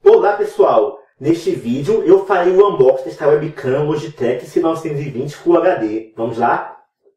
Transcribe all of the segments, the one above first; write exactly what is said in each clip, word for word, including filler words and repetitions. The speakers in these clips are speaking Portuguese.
Olá pessoal, neste vídeo eu farei o unboxing desta webcam Logitech C novecentos e vinte Full H D. Vamos lá?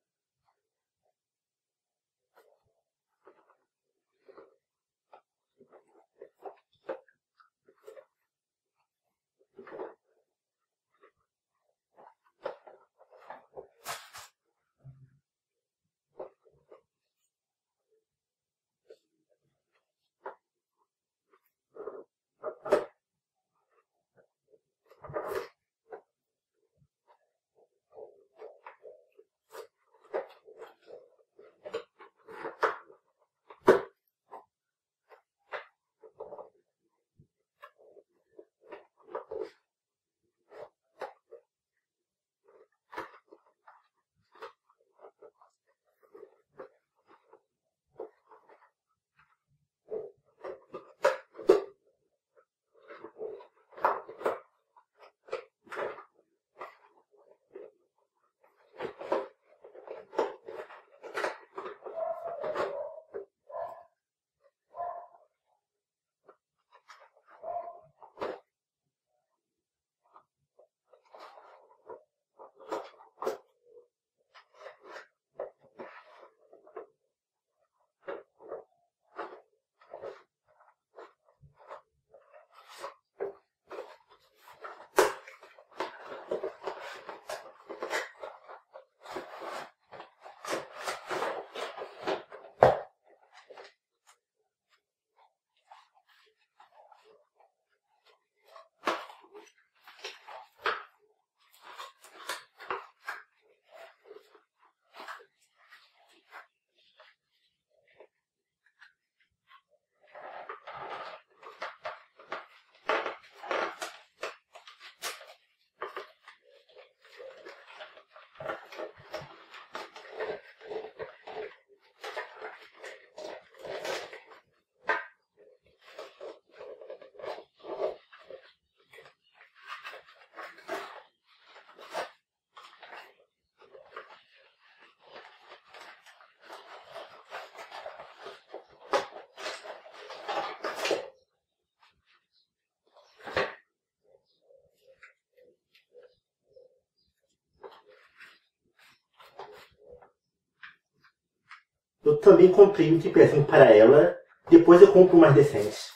Eu também comprei um tripézinho para ela, depois eu compro mais decente.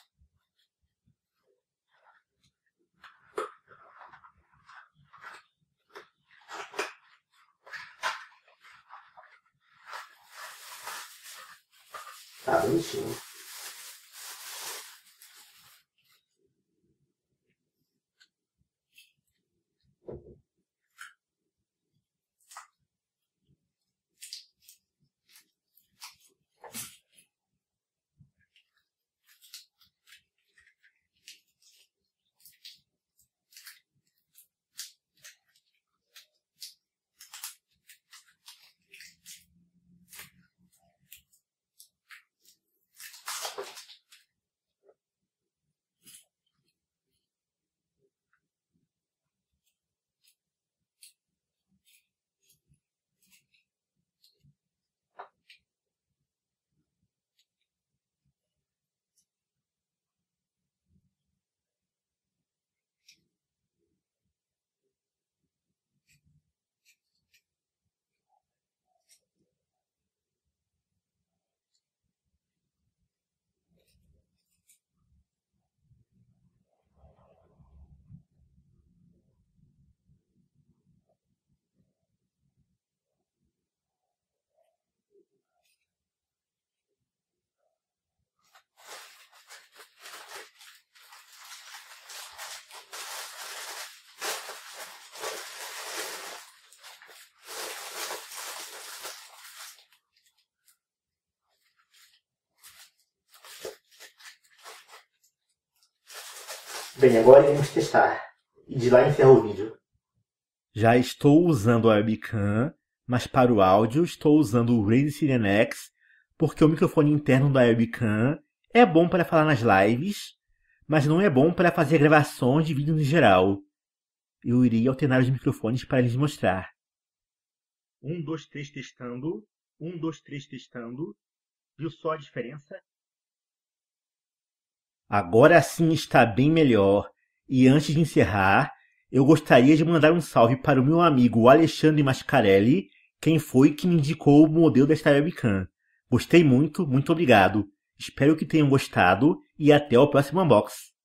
Tá bonitinho. Bem, agora vamos testar. E de lá encerro o vídeo. Já estou usando a webcam, mas para o áudio estou usando o Razer Sirian X, porque o microfone interno da webcam é bom para falar nas lives, mas não é bom para fazer gravações de vídeo em geral. Eu irei alternar os microfones para lhes mostrar. Um, dois, três, testando. Um, dois, três, testando. Viu só a diferença? Agora sim está bem melhor. E antes de encerrar, eu gostaria de mandar um salve para o meu amigo Alexandre Mascarelli, quem foi que me indicou o modelo desta webcam. Gostei muito, muito obrigado. Espero que tenham gostado e até o próximo unboxing.